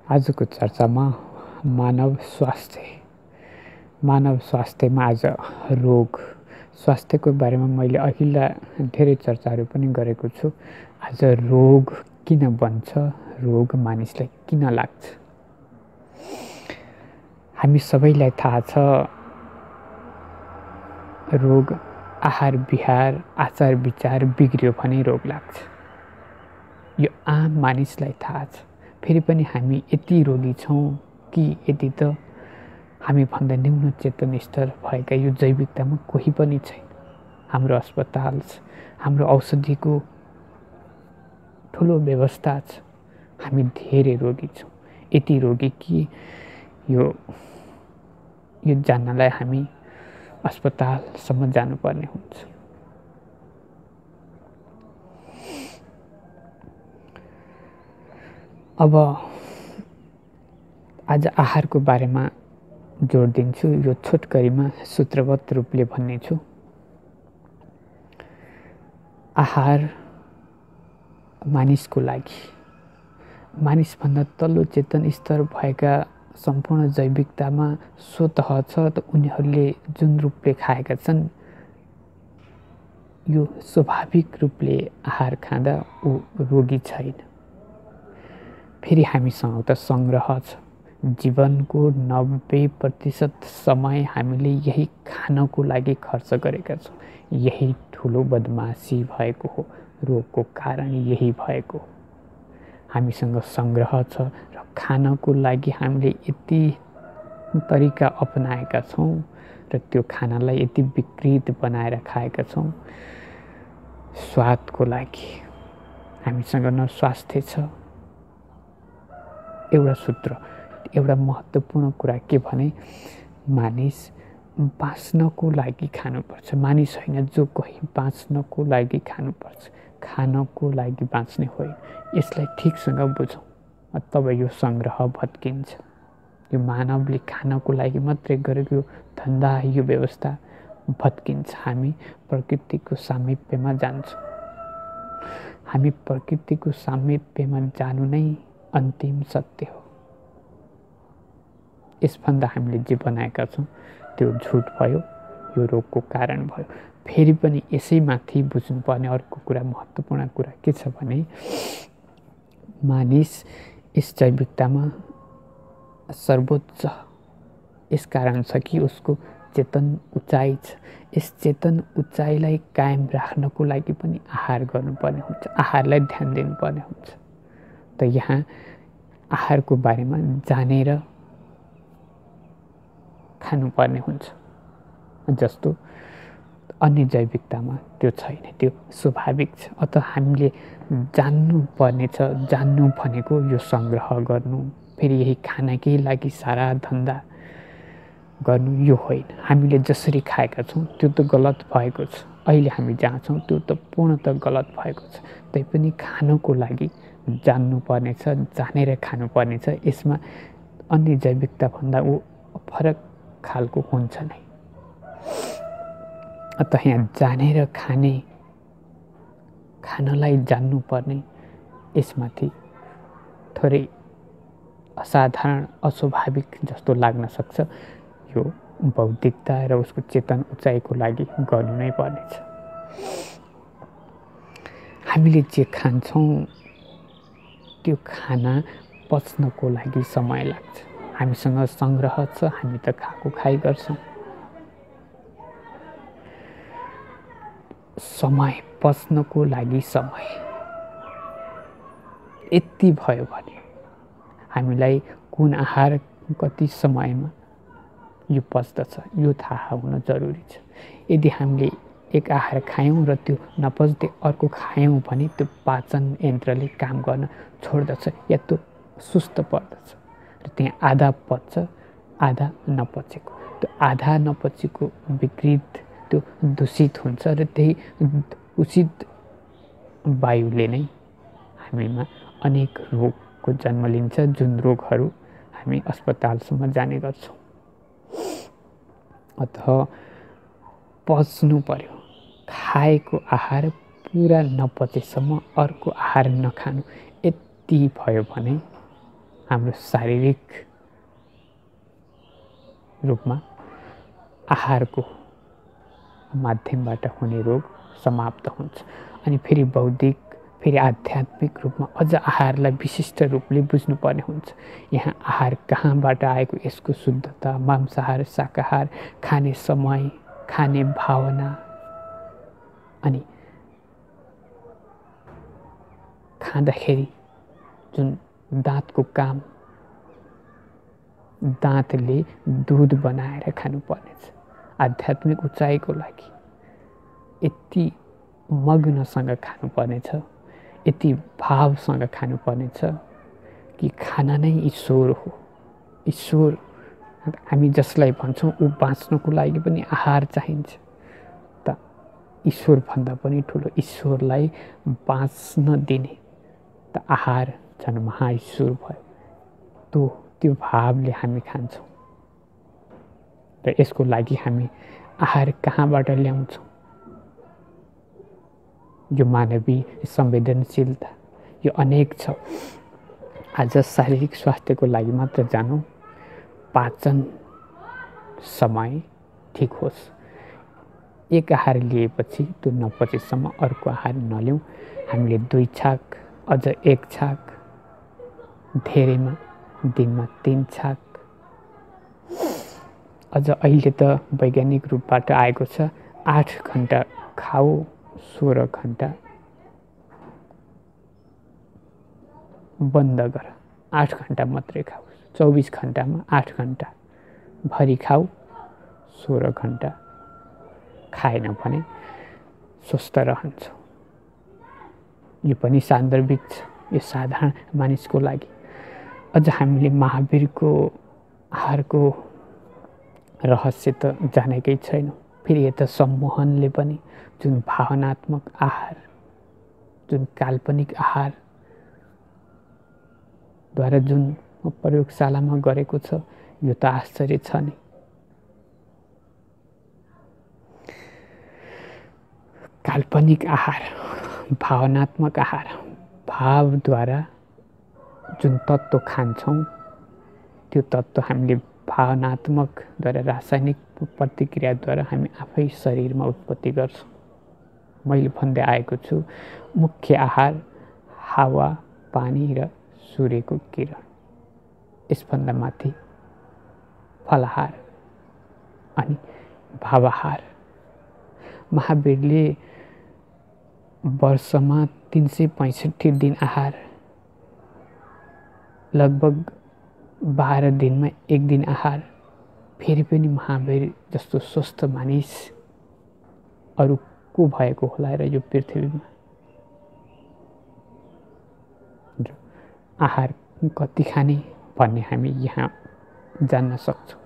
आजको चर्चामा मानव स्वास्थ्यमा आज रोग स्वास्थ्यको बारेमा मैले अघिल्ला धेरै चर्चाहरू पनि गरेको छु। आज रोग किन बन्छ, रोग मानिसलाई किन लाग्छ? हामी सबैलाई थाहा छ, रोग आहार विहार आचार विचार बिग्रियो भने रोग लाग्छ। यो आम मानिसलाई थाहा छ। फेरि पनि हामी यति रोगी छौँ कि यति त हामी भन्दा न्यून चेतन स्तर भएका यो जैविकतामा कोही पनि छैन। हाम्रो अस्पताल छ, हाम्रो औषधिको ठुलो व्यवस्था छ, हामी धेरै रोगी छौँ। यति रोगी कि यो जान्नलाई हामी अस्पतालसम्म जानुपर्ने हुन्छ। अब आज आहारको बारेमा जोड दिन्छु। यो छोटकरीमा सूत्रबद्ध रूपले भन्ने छु। आहार मानिसको लागि, मानिसभन्दा तल्लो चेतन स्तर भएका सम्पूर्ण जैविकतामा स्वतः छ त उनीहरूले जुन रूपले खाएका छन्, यो स्वाभाविक रूपले आहार खाँदा ऊ रोगी छैन। फेरि हामीसँग त सङ्ग्रह छ। जीवनको 90% समय हामीले यही खानको लागि खर्च गरेका छौँ। यही ठुलो बदमासी भएको हो, रोगको कारण यही भएको हो। हामीसँग सङ्ग्रह छ र खानको लागि हामीले यति तरिका अपनाएका छौँ र त्यो खानालाई यति विकृत बनाएर खाएका छौँ। स्वादको लागि हामीसँग न स्वास्थ्य छ। एउटा सूत्र, एउटा महत्त्वपूर्ण कुरा के भने, मानिस बाँच्नको लागि खानुपर्छ। मानिस होइन, जो कोही बाँच्नको लागि खानुपर्छ, खानको लागि बाँच्ने होइन। यसलाई ठिकसँग बुझौँ, तब यो सङ्ग्रह भत्किन्छ। यो मानवले खानको लागि मात्रै गरेको यो धन्दा, यो व्यवस्था भत्किन्छ। हामी प्रकृतिको सामिप्यमा जान्छौँ। हामी प्रकृतिको सामिप्यमा जानु नै अन्तिम सत्य हो। यसभन्दा हामीले जे बनाएका छौँ त्यो झुट भयो, यो रोगको कारण भयो। फेरि पनि यसैमाथि बुझ्नुपर्ने अर्को कुरा, महत्त्वपूर्ण कुरा के छ भने, मानिस यस जैविकतामा सर्वोच्च यसकारण छ कि उसको चेतन उचाइ छ। यस चेतन उचाइलाई कायम राख्नको लागि पनि आहार गर्नुपर्ने हुन्छ, आहारलाई ध्यान दिनुपर्ने हुन्छ। त यहाँ आहारको बारेमा जानेर खानुपर्ने हुन्छ, जस्तो अन्य जैविकतामा त्यो छैन, त्यो स्वाभाविक छ। अत हामीले जान्नुपर्ने छ। जान्नु भनेको यो सङ्ग्रह गर्नु, फेरि यही खानाकै लागि सारा धन्दा गर्नु यो होइन। हामीले जसरी खाएका छौँ त्यो त गलत भएको छ। अहिले हामी जहाँ छौँ त्यो त पूर्णतः गलत भएको छ। तैपनि खानको लागि जान्नुपर्ने छ, जानेर खानुपर्ने छ। यसमा अन्य जैविकताभन्दा ऊ फरक खालको हुन्छ नै। अत यहाँ जानेर खाने, खानलाई जान्नुपर्ने, यसमाथि थोरै असाधारण अस्वाभाविक जस्तो लाग्न सक्छ। यो बौद्धिकता र उसको चेतन उचाइको लागि गर्नु नै पर्नेछ। हामीले जे खान्छौँ त्यो खाना पच्नको लागि समय लाग्छ। हामीसँग सङ्ग्रह छ, हामी त खाएको खाइ गर्छौँ। समय, पच्नको लागि समय यति भयो भने हामीलाई कुन आहार कति समयमा यो पच्दछ यो थाहा हुन जरुरी छ। यदि हामीले एक आहार खायौँ र त्यो नपच्दै अर्को खायौँ भने त्यो पाचन यन्त्रले काम गर्न छोड्दछ या त्यो सुस्त पर्दछ र त्यहाँ आधा पच्छ, आधा नपचेको। त्यो आधा नपचेको विकृत, त्यो दूषित हुन्छ र त्यही दूषित वायुले नै हामीमा अनेक रोगको जन्म लिन्छ, जुन रोगहरू हामी अस्पतालसम्म जाने गर्छौँ। अतः पच्नु पर्यो। खाएको आहार पुरा नपचेसम्म अर्को आहार नखानु। यति भयो भने हाम्रो शारीरिक रूपमा आहारको माध्यमबाट हुने रोग समाप्त हुन्छ। अनि फेरि बौद्धिक, फेरि आध्यात्मिक रूपमा अझ आहारलाई विशिष्ट रूपले बुझ्नुपर्ने हुन्छ। यहाँ आहार कहाँबाट आएको, यसको शुद्धता, मांसाहार, शाकाहार, खाने समय, खाने भावना, अनि खाँदाखेरि जुन दाँतको काम, दाँतले दुध बनाएर खानुपर्नेछ। आध्यात्मिक उचाइको लागि यति मग्नसँग खानुपर्नेछ, यति भावसँग खानुपर्नेछ कि खाना नै ईश्वर हो। ईश्वर हामी जसलाई भन्छौँ ऊ बाँच्नको लागि पनि आहार चाहिन्छ, त ईश्वर भन्दा पनि ठुलो ईश्वरलाई बाँच्न दिने त आहार झन् महाईश्वर भयो। त्यो भावले हामी खान्छौँ र यसको लागि हामी आहार कहाँबाट ल्याउँछौँ? यो मानवीय संवेदनशीलता यो अनेक छ। आज शारीरिक स्वास्थ्यको लागि मात्र जानौँ, पाचन समय ठिक होस्। एक आहार लिएपछि त्यो नपचेसम्म अर्को आहार नलिउँ। हामीले 2 छाक, अझ 1 छाक, धेरैमा दिनमा 3 छाक, अझ अहिले त वैज्ञानिक रूपबाट आएको छ 8 घण्टा खाऊ, 16 घण्टा बन्द गर। 8 घण्टा मात्रै खाऊ, 24 घण्टामा 8 घण्टा भरि खाऊ, 16 घण्टा खाएन भने स्वस्थ रहन्छ। यो पनि सान्दर्भिक छ, यो साधारण मानिसको लागि। अझ हामीले महावीरको आहारको रहस्य त जानेकै छैनौँ। फेरि यता सम्मोहनले पनि जुन भावनात्मक आहार, जुन काल्पनिक आहार द्वारा जुन प्रयोगशालामा गरेको छ, यो त आश्चर्य छ नै। काल्पनिक आहार, भावनात्मक आहार, भावद्वारा जुन तत्त्व खान्छौँ त्यो तत्त्व हामीले भावनात्मकद्वारा, रासायनिक प्रतिक्रियाद्वारा हामी आफै शरीरमा उत्पत्ति गर्छौँ। मैले भन्दै आएको छु, मुख्य आहार हावा, पानी र सूर्यको किरण। यसभन्दा माथि फलाहार अनि भावाहार। महावीरले वर्षमा 365 दिन आहार, लगभग 12 दिनमा 1 दिन आहार। फेरि पनि महावीर जस्तो स्वस्थ मानिस अरू को भएको होला र यो पृथ्वीमा? आहार कति खाने भन्ने हामी यहाँ जान्न सक्छौँ।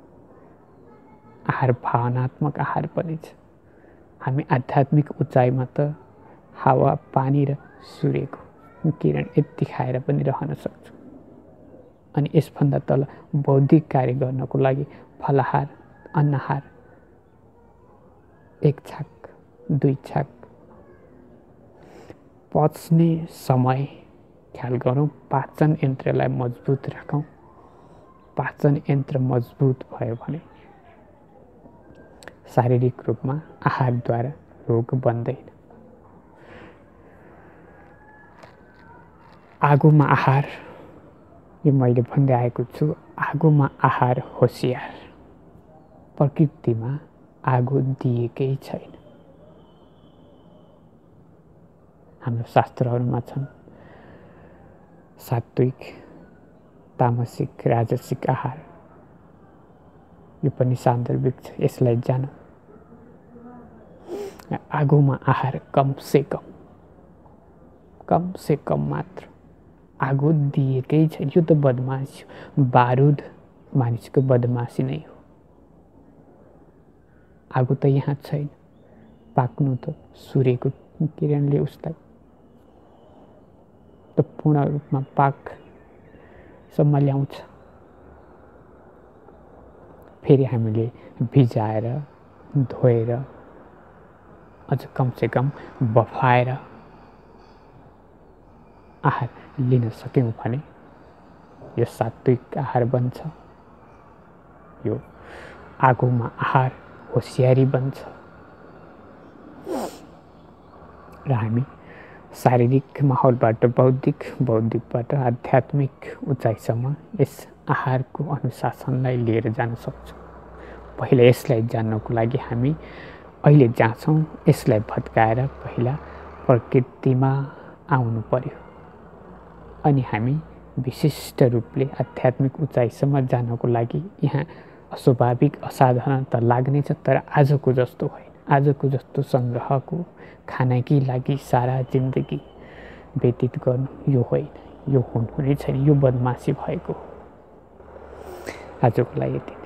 आहार भावनात्मक आहार पनि छ। हामी आध्यात्मिक उचाइमा त हावा, पानी र सूर्यको किरण यति खाएर पनि रहन सक्छौँ। अनि यसभन्दा तल बौद्धिक कार्य गर्नको लागि फलाहार, अन्नहार, 1 छाक, 2 छाक। पच्ने समय ख्याल गरौँ, पाचन यन्त्रलाई मजबुत राखौँ। पाचन यन्त्र मजबुत भयो भने शारीरिक रूपमा आहारद्वारा रोग बन्दैन। आगोमा आहार, यो मैले भन्दै आएको छु। आगोमा आहार होसियार। प्रकृतिमा आगो दिएकै छैन। हाम्रो शास्त्रहरूमा छन् सात्विक, तामसिक, राजसिक आहार। यो पनि सान्दर्भिक छ, यसलाई जान। आगोमा आहार कम से कम मात्र। आगो दिएकै छैन। यो त बदमासी हो। बारुद मानिसको बदमासी नै हो। आगो त यहाँ छैन। पाक्नु त सूर्यको किरणले उसलाई त पूर्ण रूपमा पाकसम्म ल्याउँछ। फेरि हामीले भिजाएर, धोएर, अझ कमसेकम बफाएर आहार लिन सक्यौँ भने यो सात्विक आहार बन्छ। यो आगोमा आहार होसियारी बन्छ र हामी शारीरिक माहौलबाट बौद्धिकबाट आध्यात्मिक उचाइसम्म यस आहारको अनुशासनलाई लिएर जान सक्छौँ। पहिला यसलाई जान्नको लागि हामी अहिले जहाँ छौँ यसलाई भत्काएर पहिला प्रकृतिमा आउनु पर्यो अनि हामी विशिष्ट रूपले आध्यात्मिक उचाइसम्म जानको लागि यहाँ अस्वाभाविक असाधारण त लाग्नेछ, तर आजको जस्तो होइन। आजको जस्तो सङ्ग्रहको खानाकै लागि सारा जिन्दगी व्यतीत गर्नु यो होइन, यो हुनै छैन, यो बदमासी भएको। आजको लागि